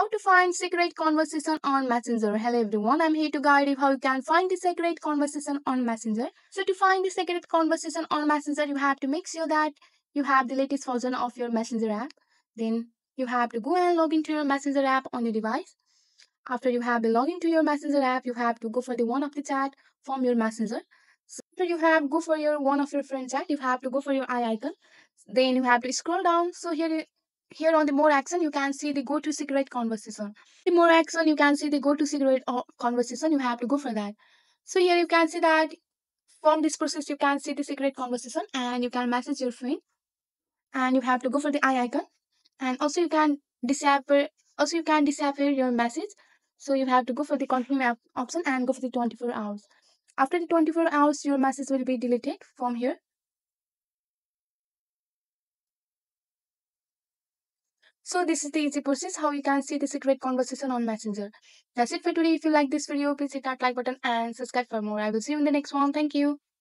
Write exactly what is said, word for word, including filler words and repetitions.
how to find secret conversation on Messenger. Hello everyone, I'm here to guide you how you can find the secret conversation on Messenger. So to find the secret conversation on Messenger, you have to make sure that you have the latest version of your Messenger app. Then you have to go and log into your Messenger app on your device. After you have the login to your Messenger app, you have to go for the one of the chat from your Messenger. So after you have go for your one of your friend chat, you have to go for your eye icon. Then you have to scroll down. So here you- here on the more action, you can see the go to secret conversation. The more action, you can see the go to secret uh, conversation. You have to go for that. So here you can see that from this process, you can see the secret conversation and you can message your friend. And you have to go for the eye icon, and also you can disappear also you can disappear your message. So you have to go for the confirm app option and go for the twenty-four hours. After the twenty-four hours, your message will be deleted from here. So this is the easy process how you can see the secret conversation on Messenger. That's it for today. If you like this video, please hit that like button and subscribe for more. I will see you in the next one. Thank you.